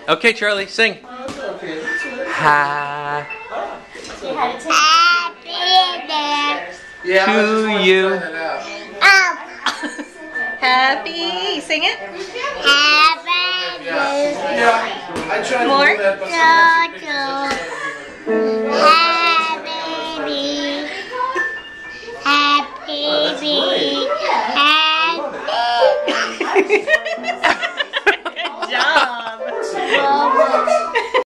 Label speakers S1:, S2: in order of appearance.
S1: Okay, Charlie, sing. Ha. To you.
S2: Happy. Sing it.
S3: Happy.
S4: Yeah, I tried
S2: More?
S4: to do that,
S2: Good job.